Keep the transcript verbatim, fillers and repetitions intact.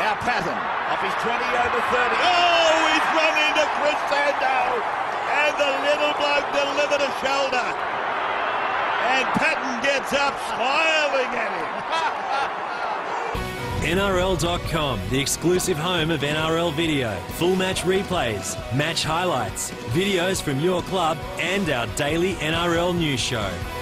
Now Patten, off his twenty over thirty. Oh, he's run into Chris Sandow. And the little bloke delivered a shoulder. And Patten gets up smiling at him. N R L dot com, the exclusive home of N R L video. Full match replays, match highlights, videos from your club and our daily N R L news show.